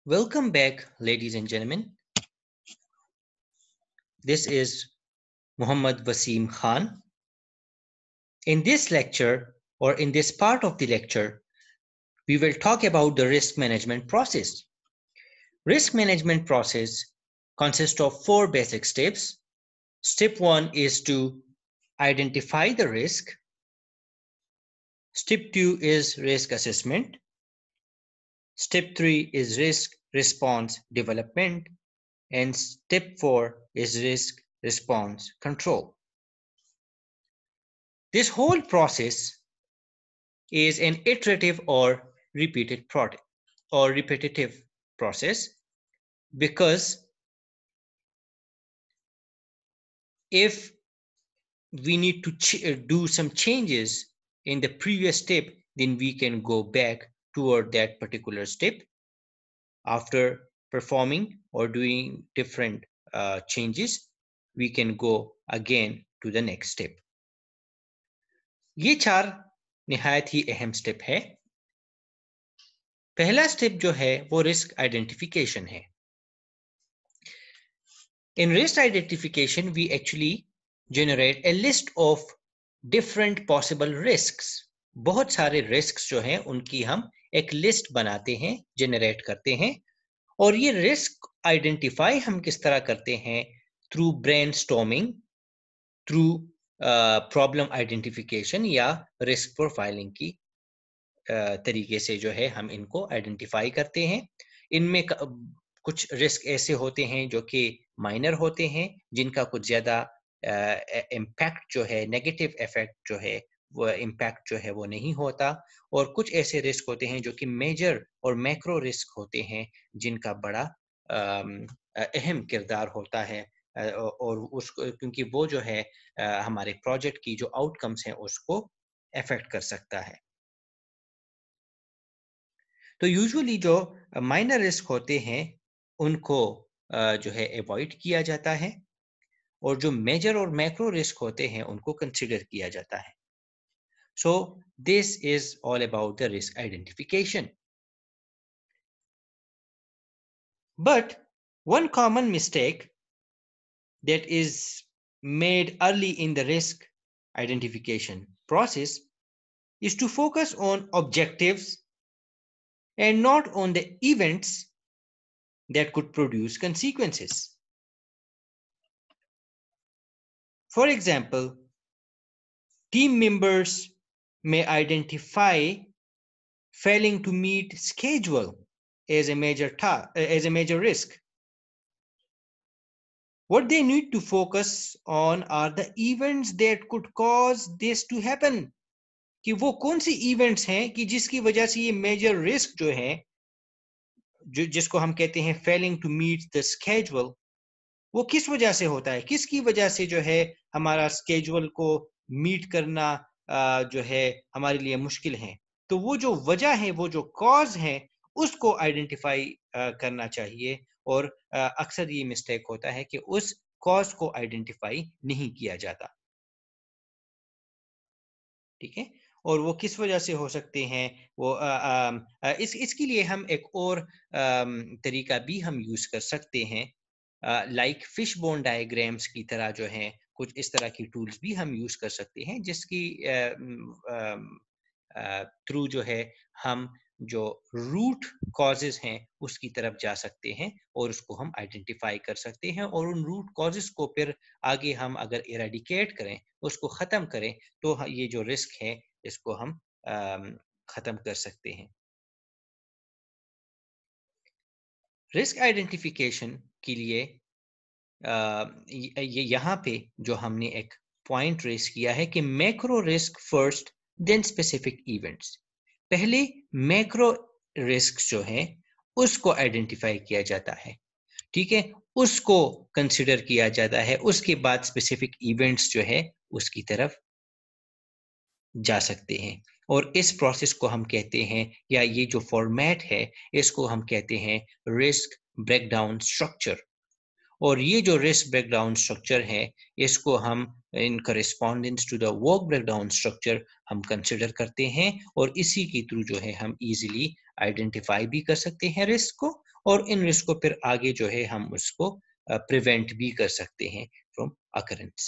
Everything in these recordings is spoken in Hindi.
Welcome back, ladies and gentlemen. This is Muhammad Wasim Khan. In this lecture, or in this part of the lecture, we will talk about the risk management process. Risk management process consists of 4 basic steps. Step 1 is to identify the risk. Step 2 is risk assessment. Step 3 is risk response development. And step 4 is risk response control. This whole process is an iterative or repeated product or repetitive process, because if we need to do some changes in the previous step, then we can go back toward that particular step after performing or doing different changes. We can go again to the next step. ये 4 निहायत ही अहम स्टेप है. पहला स्टेप जो है वो रिस्क आइडेंटिफिकेशन है. In risk identification, we actually generate a list of different possible risks. बहुत सारे risks जो हैं उनकी हम एक list बनाते हैं, generate करते हैं. और ये risk identify हम किस तरह करते हैं? Through brainstorming, through problem identification या risk profiling की तरीके से जो है हम इनको identify करते हैं. इनमें कुछ रिस्क ऐसे होते हैं जो कि माइनर होते हैं, जिनका कुछ ज्यादा इम्पैक्ट जो है, नेगेटिव इफेक्ट जो है, वो इम्पैक्ट जो है वो नहीं होता. और कुछ ऐसे रिस्क होते हैं जो कि मेजर और मैक्रो रिस्क होते हैं, जिनका बड़ा अहम किरदार होता है. और उसको क्योंकि वो जो है हमारे प्रोजेक्ट की जो आउटकम्स हैं उसको अफेक्ट कर सकता है. तो यूजुअली जो माइनर रिस्क होते हैं उनको जो है अवॉइड किया जाता है, और जो मेजर और मैक्रो रिस्क होते हैं उनको कंसीडर किया जाता है. So this is all about the risk identification. But one common mistake that is made early in the risk identification process is to focus on objectives and not on the events that could produce consequences. For example, team members may identify failing to meet schedule as a major risk. What they need to focus on are the events that could cause this to happen. कि वो कौन सी events हैं कि जिसकी वजह से ये major risk जो है, जिसको हम कहते हैं failing to meet the schedule, वो किस वजह से होता है, किसकी वजह से जो है हमारा schedule को meet करना जो है हमारे लिए मुश्किल है. तो वो जो वजह है, वो जो cause है, उसको identify करना चाहिए. और अक्सर ये मिस्टेक होता है कि उस कॉज को आइडेंटिफाई नहीं किया जाता. ठीक है. और वो किस वजह से हो सकते हैं, वो इसके लिए हम एक और तरीका भी हम यूज कर सकते हैं. लाइक फिश बोन डायग्राम्स की तरह जो है कुछ इस तरह की टूल्स भी हम यूज कर सकते हैं, जिसकी थ्रू जो है हम जो रूट कॉजेस हैं उसकी तरफ जा सकते हैं और उसको हम आइडेंटिफाई कर सकते हैं. और उन रूट कॉजेस को फिर आगे हम अगर इरेडिकेट करें, उसको ख़त्म करें, तो ये जो रिस्क है इसको हम ख़त्म कर सकते हैं. रिस्क आइडेंटिफिकेशन के लिए यहाँ पे जो हमने एक पॉइंट रेस किया है कि macro risk first then specific events. पहले मैक्रो रिस्क जो है उसको आइडेंटिफाई किया जाता है. ठीक है, उसको कंसिडर किया जाता है, उसके बाद स्पेसिफिक इवेंट्स जो है उसकी तरफ जा सकते हैं. और इस प्रोसेस को हम कहते हैं, या ये जो फॉर्मेट है इसको हम कहते हैं रिस्क ब्रेकडाउन स्ट्रक्चर. और ये जो रिस्क ब्रेकडाउन स्ट्रक्चर है इसको हम in correspondence to the work breakdown structure हम कंसिडर करते हैं. और इसी के थ्रू जो है हम इजीली आइडेंटिफाई भी कर सकते हैं रिस्क को, और इन रिस्क को फिर आगे जो है हम उसको प्रिवेंट भी कर सकते हैं from occurrence.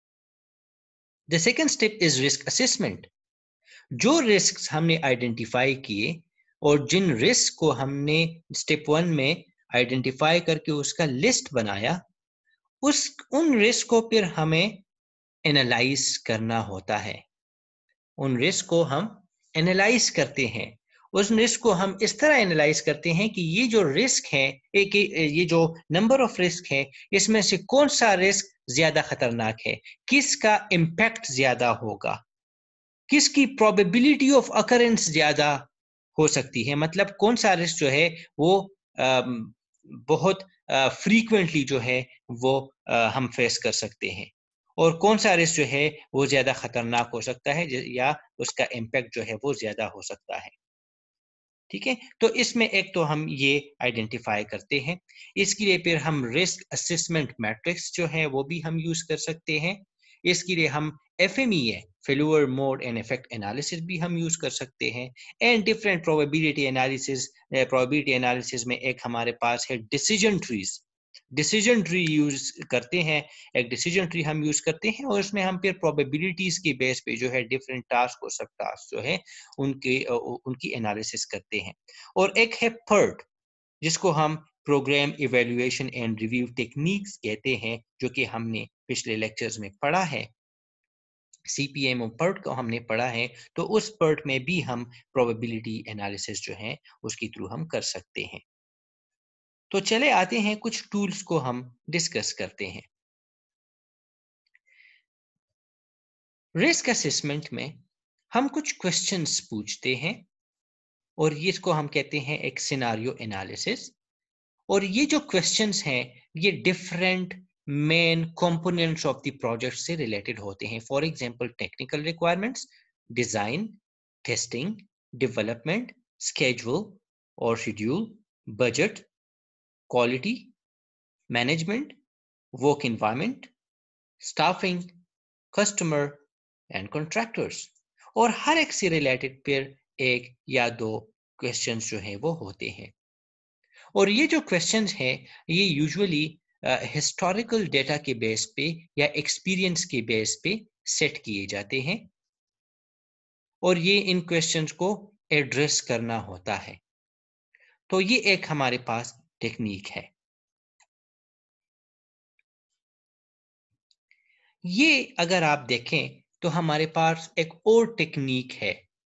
The second step is risk assessment. जो रिस्क हमने आइडेंटिफाई किए और जिन रिस्क को हमने स्टेप 1 में आइडेंटिफाई करके उसका लिस्ट बनाया, उन रिस्क को फिर हमें एनालाइज करना होता है। उन रिस्क को हम एनालाइज करते हैं। उस रिस्क को हम इस तरह एनालाइज करते हैं कि ये जो रिस्क है, ये जो नंबर ऑफ रिस्क है, इसमें से कौन सा रिस्क ज्यादा खतरनाक है, किसका इम्पैक्ट ज्यादा होगा, किसकी प्रोबेबिलिटी ऑफ अकरेंस ज्यादा हो सकती है। मतलब कौन सा रिस्क जो है वो बहुत फ्रीक्वेंटली जो है वो हम फेस कर सकते हैं, और कौन सा रिस्क जो है वो ज्यादा खतरनाक हो सकता है या उसका इम्पैक्ट जो है वो ज्यादा हो सकता है। ठीक है, तो इसमें एक तो हम ये आइडेंटिफाई करते हैं। इसके लिए फिर हम रिस्क असेसमेंट मैट्रिक्स जो है वो भी हम यूज कर सकते हैं। इसके लिए हम FMEA, failure mode and effect analysis भी हम यूज कर सकते हैं। एंड डिफरेंट प्रोबेबिलिटी एनालिसिस में एक हमारे पास है decision trees. Decision tree use करते हैं, एक डिसीजन ट्री हम यूज करते हैं, और उसमें हम फिर प्रोबेबिलिटीज के बेस पे जो है डिफरेंट टास्क और सब टास्क जो है उनकी एनालिसिस करते हैं। और एक है PERT, जिसको हम program evaluation and review techniques कहते हैं, जो कि हमने पिछले लेक्चर्स में पढ़ा है। CPM और PERT को हमने पढ़ा है, तो उस PERT में भी हम प्रोबेबिलिटी एनालिसिस जो है उसके थ्रू हम कर सकते हैं। तो चले आते हैं कुछ टूल्स को हम डिस्कस करते हैं। रिस्क असेसमेंट में हम कुछ क्वेश्चंस पूछते हैं, और इसको हम कहते हैं एक सिनारियो एनालिसिस। और ये जो क्वेश्चंस हैं ये different main components of the project से रिलेटेड होते हैं। For example technical requirements, design, testing, development, schedule और schedule, budget, quality, management, work environment, staffing, customer and contractors. और हर एक से रिलेटेड फिर एक या दो क्वेश्चंस जो हैं वो होते हैं। और ये जो क्वेश्चंस हैं ये यूजुअली हिस्टोरिकल डेटा के बेस पे या एक्सपीरियंस के बेस पे सेट किए जाते हैं, और ये इन क्वेश्चंस को एड्रेस करना होता है। तो ये एक हमारे पास टेक्निक है। ये अगर आप देखें तो हमारे पास एक और टेक्निक है।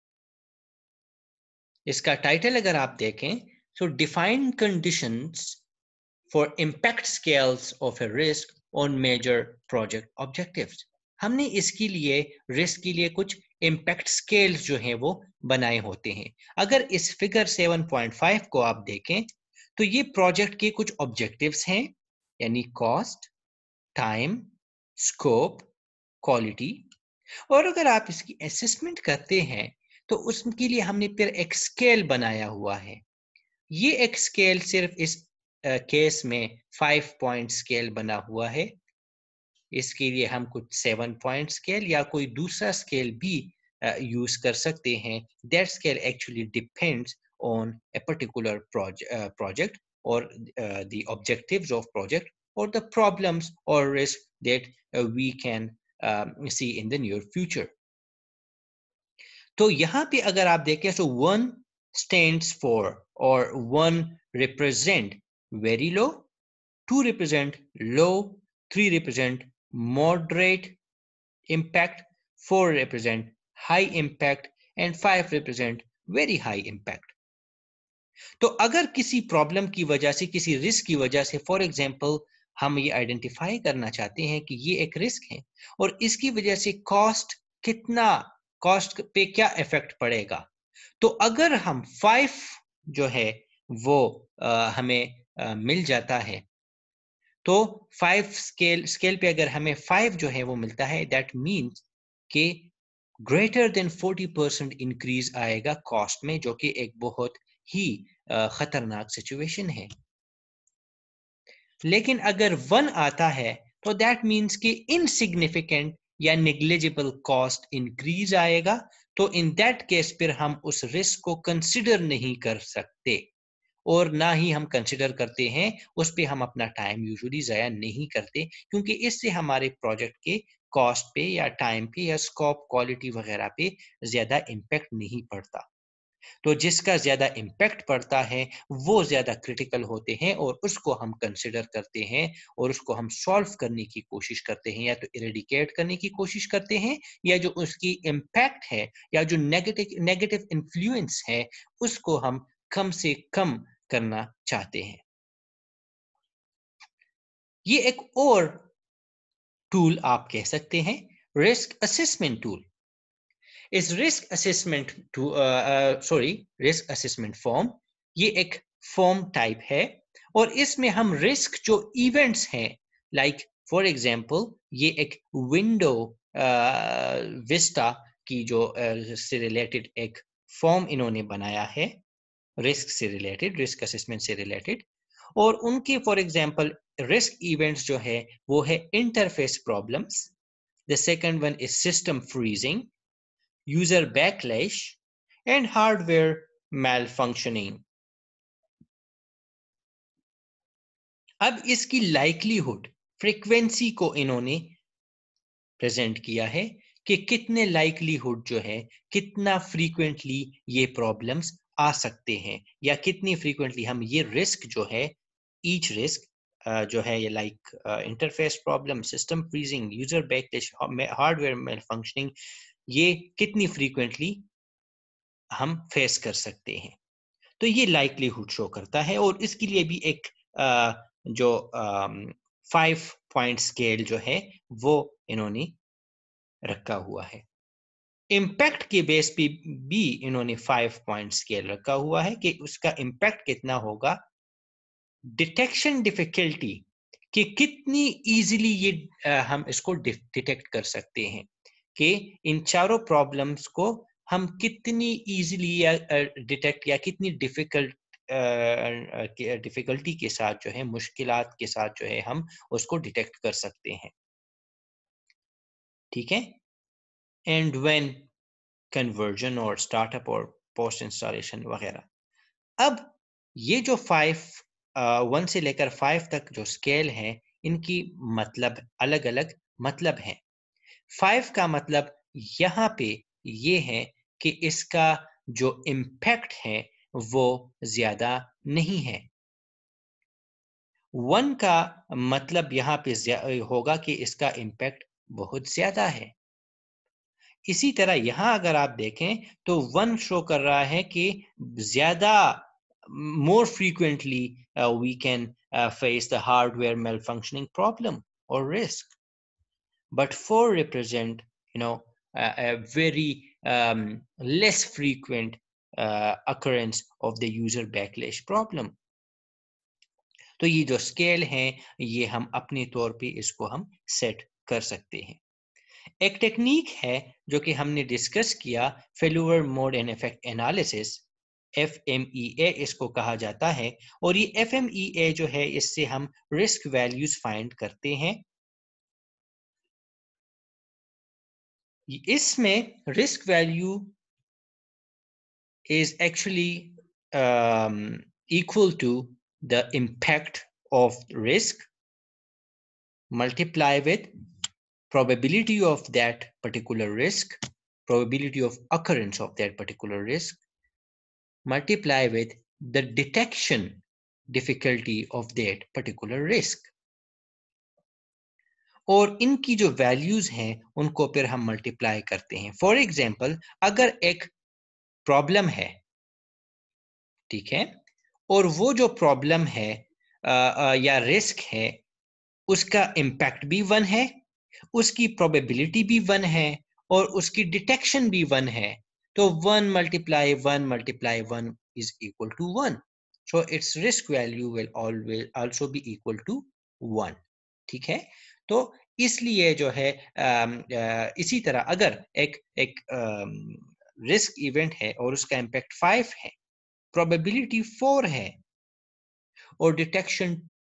इसका टाइटल अगर आप देखें तो define conditions for impact scales of a risk on major project objectives. हमने इसके लिए रिस्क के लिए कुछ इम्पैक्ट स्केल्स जो हैं वो बनाए होते हैं। अगर इस फिगर 7.5 को आप देखें तो ये प्रोजेक्ट के कुछ ऑब्जेक्टिव्स हैं, यानी कॉस्ट, टाइम, स्कोप, क्वालिटी। और अगर आप इसकी असेसमेंट करते हैं तो उसके लिए हमने फिर एक स्केल बनाया हुआ है। ये एक स्केल सिर्फ इस केस में 5 पॉइंट स्केल बना हुआ है। इसके लिए हम कुछ 7 पॉइंट स्केल या कोई दूसरा स्केल भी यूज कर सकते हैं। That scale actually depends on a particular project or the objectives of project or the problems or risk that we can see in the near future. तो यहाँ पे अगर आप देखें तो 1 stands for or 1 represent very low, 2 represent low, 3 represent moderate impact, 4 represent high impact and 5 represent very high impact. तो अगर किसी प्रॉब्लम की वजह से, किसी रिस्क की वजह से, फॉर एग्जांपल हम ये आइडेंटिफाई करना चाहते हैं कि ये एक रिस्क है और इसकी वजह से कॉस्ट पे क्या इफेक्ट पड़ेगा, तो अगर हम 5 जो है वो हमें मिल जाता है, तो 5 स्केल पे अगर हमें 5 जो है वो मिलता है, दैट मीन्स कि ग्रेटर देन 40% इंक्रीज आएगा कॉस्ट में, जो कि एक बहुत ही खतरनाक सिचुएशन है। लेकिन अगर 1 आता है तो दैट मीन्स कि इनसिग्निफिकेंट या नेग्लिजिबल कॉस्ट इंक्रीज आएगा। तो इन दैट केस फिर हम उस रिस्क को कंसिडर नहीं कर सकते, और ना ही हम कंसिडर करते हैं, उस पे हम अपना टाइम यूजुअली ज़ाया नहीं करते, क्योंकि इससे हमारे प्रोजेक्ट के कॉस्ट पे या टाइम पे या स्कोप क्वालिटी वगैरह पे ज़्यादा इम्पैक्ट नहीं पड़ता। तो जिसका ज़्यादा इम्पैक्ट पड़ता है, वो ज़्यादा क्रिटिकल होते हैं और उसको हम कंसिडर करते हैं और उसको हम सॉल्व करने की कोशिश करते हैं, या तो इरेडिकेट करने की कोशिश करते हैं, या जो उसकी इम्पैक्ट है या जो नेगेटिव नेगेटिव इन्फ्लुएंस है, उसको हम कम से कम करना चाहते हैं। ये एक और टूल आप कह सकते हैं, रिस्क असेसमेंट टूल। इस रिस्क असेसमेंट फॉर्म, ये एक फॉर्म टाइप है और इसमें हम रिस्क जो इवेंट्स हैं, लाइक फॉर एग्जांपल ये एक विंडो विस्टा की जो से रिलेटेड एक फॉर्म इन्होंने बनाया है, रिस्क से रिलेटेड, रिस्क असेसमेंट से रिलेटेड। और उनके फॉर एग्जांपल रिस्क इवेंट्स जो है वो है interface problems, the second one is system freezing, user backlash, and hardware malfunctioning. अब इसकी लाइक्लीहुड, फ्रीक्वेंसी को इन्होंने प्रेजेंट किया है कि कितने लाइक्लीहुड जो है, कितना फ्रीक्वेंटली ये प्रॉब्लम्स आ सकते हैं, या कितनी फ्रीक्वेंटली हम ये रिस्क जो है, ईच रिस्क जो है ये like interface problem, system freezing, user backlash, hardware malfunctioning, ये कितनी फ्रीक्वेंटली हम फेस कर सकते हैं। तो ये लाइक्लीहुड शो करता है और इसके लिए भी एक जो 5 पॉइंट स्केल जो है वो इन्होंने रखा हुआ है। इम्पैक्ट के बेस पे भी इन्होंने 5 पॉइंट स्केल रखा हुआ है कि उसका इम्पैक्ट कितना होगा। डिटेक्शन डिफिकल्टी, कि कितनी इजीली ये हम इसको डिटेक्ट कर सकते हैं, कि इन चारों प्रॉब्लम्स को हम कितनी इजीली या डिटेक्ट, या कितनी डिफिकल्टी के साथ जो है, मुश्किलात के साथ जो है हम उसको डिटेक्ट कर सकते हैं। ठीक है। एंड व्हेन कन्वर्जन और स्टार्टअप और पोस्ट इंस्टॉलेशन वगैरह। अब ये जो 1 से लेकर 5 तक जो स्केल है, इनकी मतलब अलग अलग मतलब है। 5 का मतलब यहाँ पे ये है कि इसका जो इम्पैक्ट है वो ज्यादा नहीं है। 1 का मतलब यहाँ पे होगा कि इसका इम्पैक्ट बहुत ज्यादा है। इसी तरह यहाँ अगर आप देखें तो 1 शो कर रहा है कि ज्यादा, more frequently we can face the hardware malfunctioning problem or risk, but 4 represent, a very less frequent occurrence of the user backlash problem. तो ये जो स्केल है, ये हम अपने तौर पे इसको हम सेट कर सकते हैं। एक टेक्निक है जो कि हमने डिस्कस किया, failure mode and effect analysis, FMEA इसको कहा जाता है। और ये FMEA जो है, इससे हम रिस्क वैल्यूज फाइंड करते हैं। इसमें risk value is actually equal to the impact of risk multiply with probability of that particular risk, probability of occurrence of that particular risk, multiply with the detection difficulty of that particular risk. और इनकी जो वैल्यूज हैं उनको फिर हम मल्टीप्लाई करते हैं। फॉर एग्जाम्पल, अगर एक प्रॉब्लम है, ठीक है, और वो जो प्रॉब्लम है या रिस्क है, उसका इम्पैक्ट भी 1 है, उसकी प्रोबेबिलिटी भी 1 है, और उसकी डिटेक्शन भी 1 है, तो 1 multiply 1 multiply 1 is equal to 1. So its risk value will always also be equal to 1. ठीक है। तो इसलिए जो है इसी तरह अगर एक रिस्क इवेंट है और उसका इम्पैक्ट 5 है, प्रोबेबिलिटी 4 है, और डिटेक्शन